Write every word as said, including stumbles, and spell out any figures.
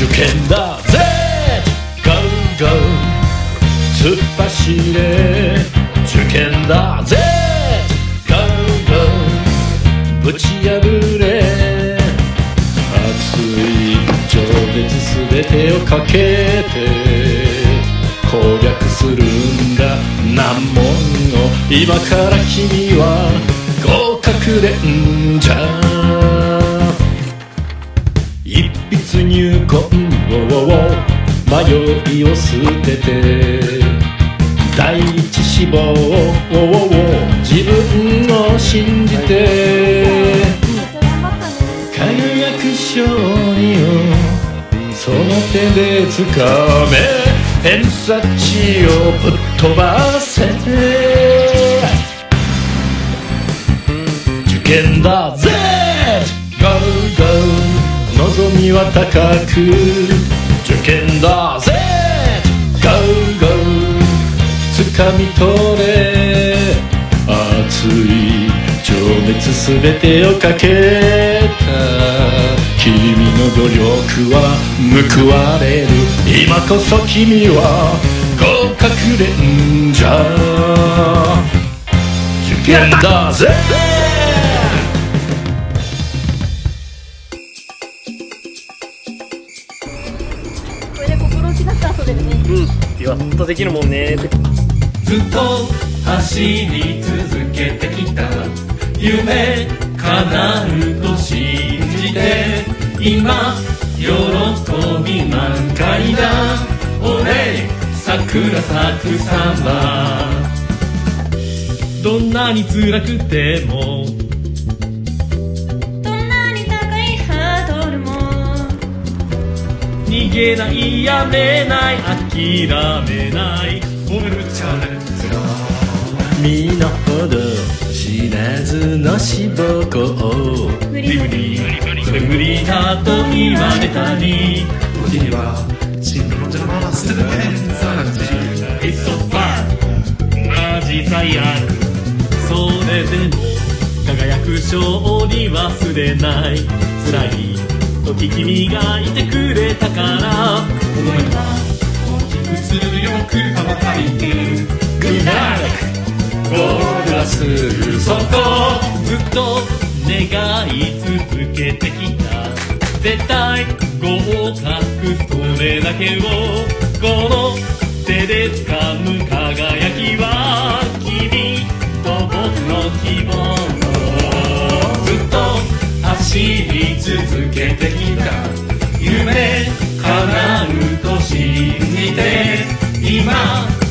受験だぜ Go go 突っ走れ受験だぜ Go go ぶち破れ熱い情熱すべてをかけて攻略するんだ難問を今から君は合格レンジャー一筆入魂を迷いを捨てて第一志望を自分を信じて輝く勝利をその手でつかめ偏差値をぶっ飛ばせ受験だぜ Go go 望みは高く受験だぜ Go go 掴み取れ熱い情熱すべてをかけた君の努力は報われる今こそ君は合格レンジャー受験だぜこれで心置きなく遊べるね。 うん、ピワッとできるもんね。 ずっと走り続けてきた夢叶うと信じて今喜び満開だ俺桜咲く様どんなに辛くてもどんなに高いハードルも逃げないやめない諦めない褒めるチャレンジャー身の程知らずの志望校無無理無理それ無理だと言われたり時には進路の邪魔はする偏差値 It's so fun マジ最悪それでも輝く勝利忘れない辛い時君がいてくれたから思いは大きく強く羽ばたいてる Good luck ゴールはすぐそこずっと願い続けてきた絶対合格それだけをこの手で掴む輝きは君と僕の希望ずっと走り続けてきた夢叶うと信じて今